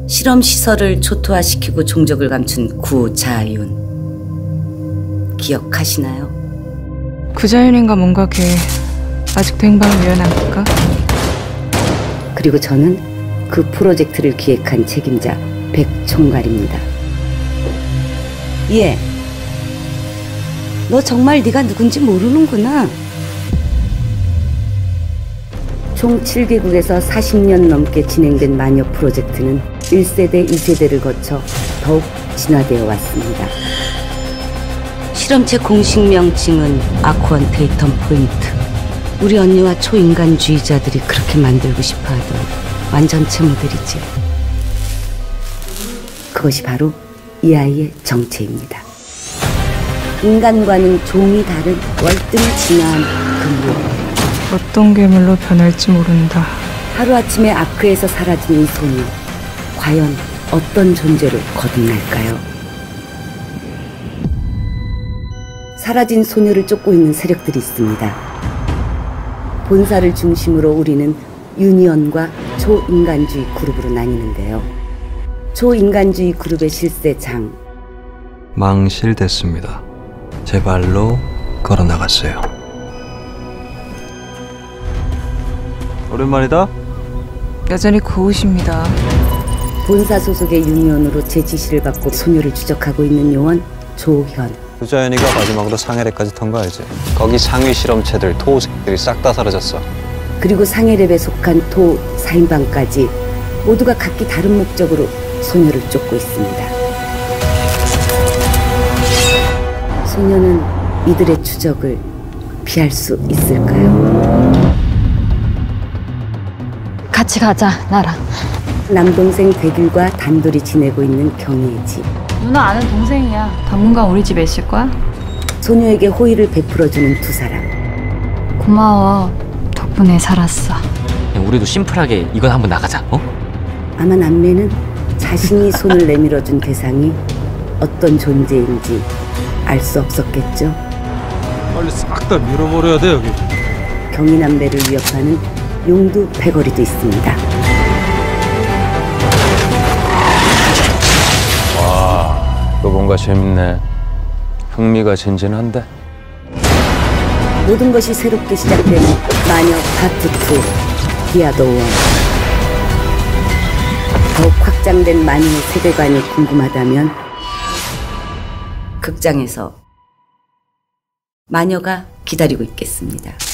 실험 시설을 초토화시키고 종적을 감춘 구자윤 기억하시나요? 구자윤인가 뭔가 걔 아직도 행방을 미워합니까? 그리고 저는 그 프로젝트를 기획한 책임자 백총괄입니다. 예, 너 정말 네가 누군지 모르는구나. 총 7개국에서 40년 넘게 진행된 마녀 프로젝트는 1세대, 2세대를 거쳐 더욱 진화되어 왔습니다. 실험체 공식 명칭은 아쿠안 데이텀 포인트. 우리 언니와 초인간주의자들이 그렇게 만들고 싶어하던 완전체 모델이지. 그것이 바로 이 아이의 정체입니다. 인간과는 종이 다른 월등히 진화한 근본. 어떤 괴물로 변할지 모른다. 하루아침에 아크에서 사라진 이 소녀, 과연 어떤 존재로 거듭날까요? 사라진 소녀를 쫓고 있는 세력들이 있습니다. 본사를 중심으로 우리는 유니언과 초인간주의 그룹으로 나뉘는데요. 초인간주의 그룹의 실세장, 망실됐습니다. 제 발로 걸어나갔어요. 오랜만이다. 여전히 고우십니다. 본사 소속의 유니언으로 제 지시를 받고 소녀를 추적하고 있는 요원 조현. 구자연이가 마지막으로 상해랩까지 통과하지. 거기 상위 실험체들, 토우새끼들이 싹 다 사라졌어. 그리고 상해랩에 속한 토 4인방까지 모두가 각기 다른 목적으로 소녀를 쫓고 있습니다. 소녀는 이들의 추적을 피할 수 있을까요? 같이 가자, 나랑. 남동생 백일과 단둘이 지내고 있는 경희의 집. 누나 아는 동생이야. 당분간 우리 집에 있을 거야? 소녀에게 호의를 베풀어주는 두 사람. 고마워. 덕분에 살았어. 우리도 심플하게 이건 한번 나가자. 어? 아마 남매는 자신이 손을 내밀어준 대상이 어떤 존재인지 알 수 없었겠죠. 빨리 싹 다 밀어버려야 돼 여기. 경희 남매를 위협하는 용두 패거리도 있습니다. 와, 이거 뭔가 재밌네. 흥미가 진진한데. 모든 것이 새롭게 시작되는 마녀 파트 2 디아더 원. 더욱 확장된 마녀의 세계관이 궁금하다면 극장에서 마녀가 기다리고 있겠습니다.